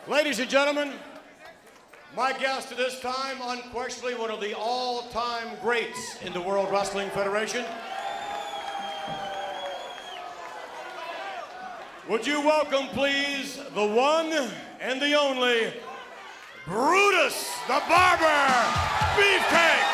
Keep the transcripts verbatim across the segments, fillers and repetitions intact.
Ladies and gentlemen, my guest at this time, unquestionably one of the all-time greats in the World Wrestling Federation. Would you welcome, please, the one and the only Brutus the Barber Beefcake!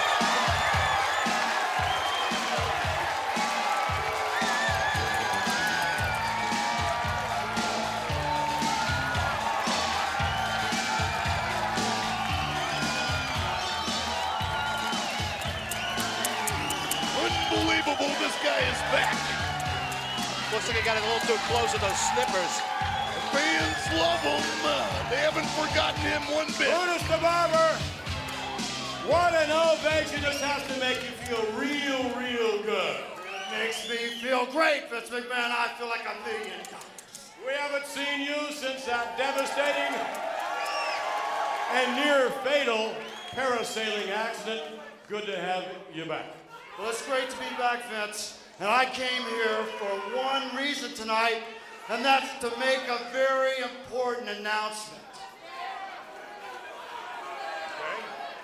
Unbelievable, this guy is back. Looks like he got a little too close with those snippers. The fans love him. Uh, they haven't forgotten him one bit. Brutus the Barber, what an ovation. This has to make you feel real, real good. It makes me feel great, Vince McMahon. I feel like a million dollars. We haven't seen you since that devastating and near fatal parasailing accident. Good to have you back. Well, it's great to be back, Vince. And I came here for one reason tonight, and that's to make a very important announcement. Okay.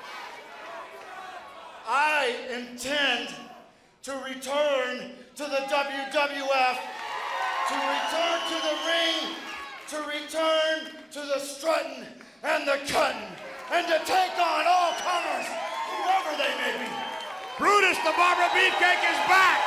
I intend to return to the W W F, to return to the ring, to return to the strutting and the cutting, and to take on all comers, whoever they may be. Brutus the Barber Beefcake is back!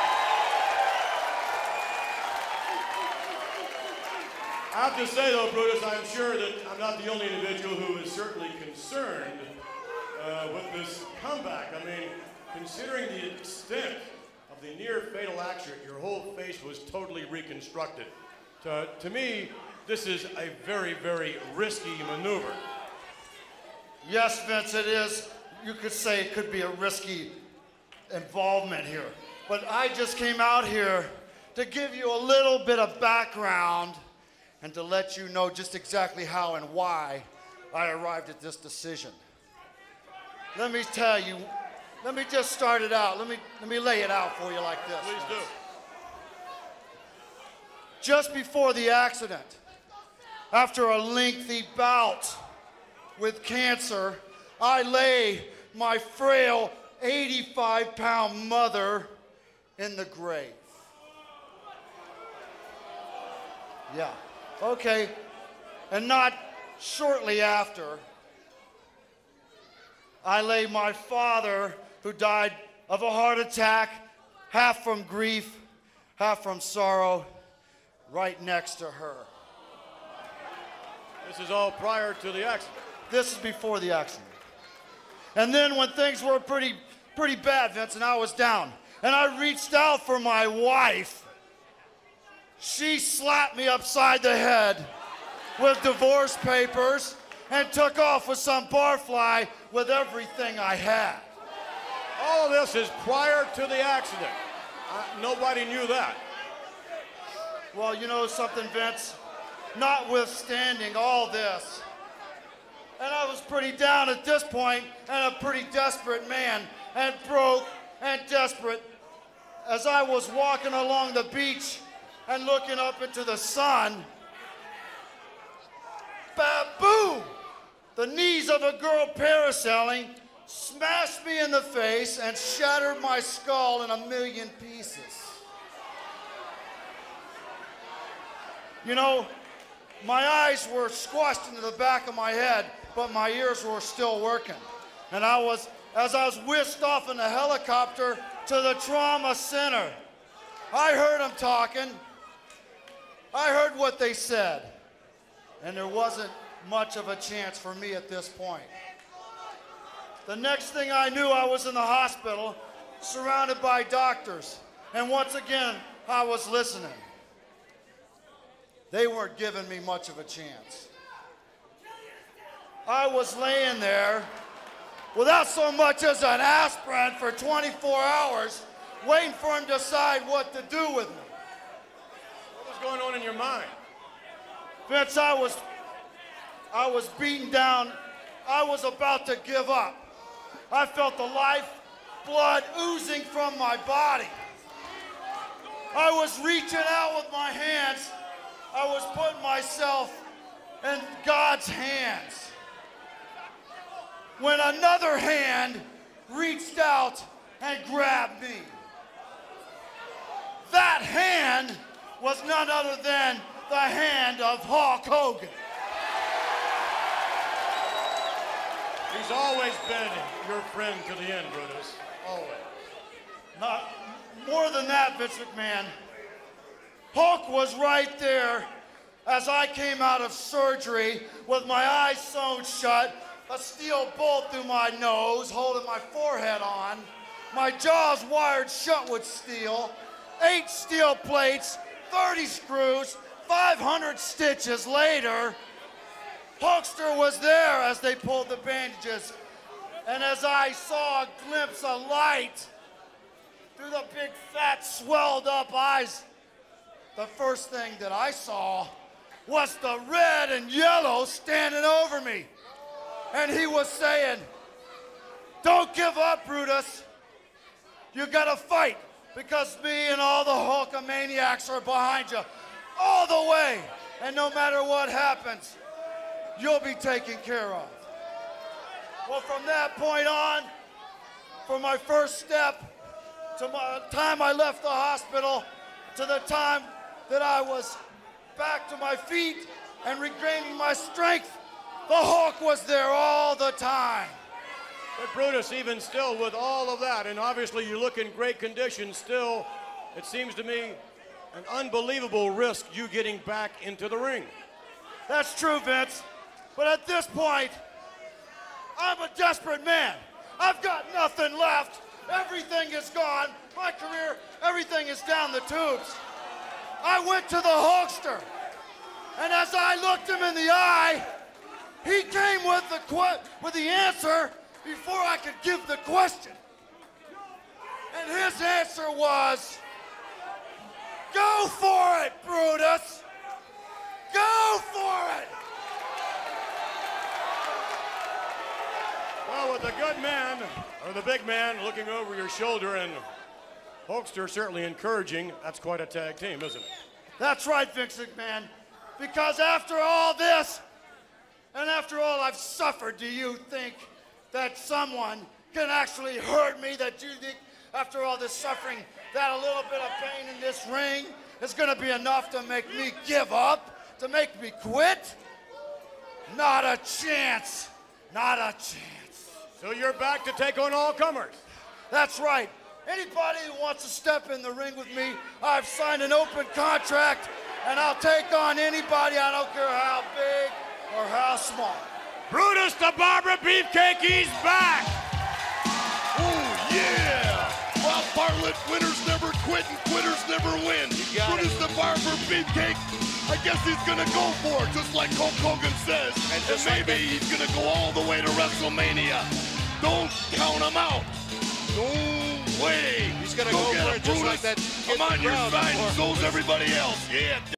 I have to say, though, Brutus, I'm sure that I'm not the only individual who is certainly concerned uh, with this comeback. I mean, considering the extent of the near-fatal accident, your whole face was totally reconstructed. To, to me, this is a very, very risky maneuver. Yes, Vince, it is. You could say it could be a risky involvement here. But I just came out here to give you a little bit of background and to let you know just exactly how and why I arrived at this decision. Let me tell you, let me just start it out. Let me, let me lay it out for you like this. Please do. Just before the accident, after a lengthy bout with cancer, I lay my frail eighty-five pound mother in the grave. Yeah, okay. And not shortly after, I lay my father, who died of a heart attack, half from grief, half from sorrow, right next to her. This is all prior to the accident. This is before the accident. And then when things were pretty, pretty bad, Vince, and I was down, and I reached out for my wife, she slapped me upside the head with divorce papers and took off with some barfly with everything I had. All of this is prior to the accident. Uh, nobody knew that. Well, you know something, Vince? Notwithstanding all this, and I was pretty down at this point, and a pretty desperate man, and broke and desperate, as I was walking along the beach and looking up into the sun, ba-boom! The knees of a girl parasailing smashed me in the face and shattered my skull in a million pieces. You know, my eyes were squashed into the back of my head, but my ears were still working. And I was, as I was whisked off in a helicopter to the trauma center, I heard them talking. I heard what they said. And there wasn't much of a chance for me at this point. The next thing I knew, I was in the hospital, surrounded by doctors. And once again, I was listening. They weren't giving me much of a chance. I was laying there without so much as an aspirin for twenty-four hours, waiting for him to decide what to do with me. What was going on in your mind? Vince, I was, I was beaten down. I was about to give up. I felt the life blood oozing from my body. I was reaching out with my hands. I was putting myself in God's hands when another hand reached out and grabbed me. That hand was none other than the hand of Hulk Hogan. He's always been your friend to the end, Brutus. Always. Not more than that, Vince McMahon. Hulk was right there as I came out of surgery with my eyes sewn shut, a steel bolt through my nose, holding my forehead on, my jaws wired shut with steel, eight steel plates, thirty screws, five hundred stitches later. Hulkster was there as they pulled the bandages, and as I saw a glimpse of light through the big, fat, swelled up eyes, the first thing that I saw was the red and yellow standing over me. And he was saying, "Don't give up, Brutus. You gotta fight, because me and all the Hulkamaniacs are behind you all the way. And no matter what happens, you'll be taken care of." Well, from that point on, from my first step to the time I left the hospital, to the time that I was back to my feet and regaining my strength, the Hulk was there all the time. But Brutus, even still with all of that, and obviously you look in great condition still, it seems to me an unbelievable risk you getting back into the ring. That's true, Vince. But at this point, I'm a desperate man. I've got nothing left. Everything is gone. My career, everything is down the tubes. I went to the Hulkster, and as I looked him in the eye, he came with the que- with the answer before I could give the question. And his answer was, "Go for it, Brutus. Go for it." Well, with the good man, or the big man, looking over your shoulder, and Hulkster certainly encouraging, that's quite a tag team, isn't it? That's right, Vince McMahon. Because after all this, and after all I've suffered, do you think that someone can actually hurt me? That you think, after all this suffering, that a little bit of pain in this ring is going to be enough to make me give up? To make me quit? Not a chance. Not a chance. So you're back to take on all comers. That's right. Anybody who wants to step in the ring with me, I've signed an open contract, and I'll take on anybody. I don't care how big or how small. Brutus the Barber Beefcake, he's back. Oh, yeah. Bob Bartlett, winners never quit and quitters never win. Brutus the Barber Beefcake, I guess he's going to go for it, just like Hulk Hogan says. And, and maybe like he's going to go all the way to WrestleMania. Don't count him out. No way. He's going to go, go for it just like that. I'm on your side, and so's everybody else. Yeah.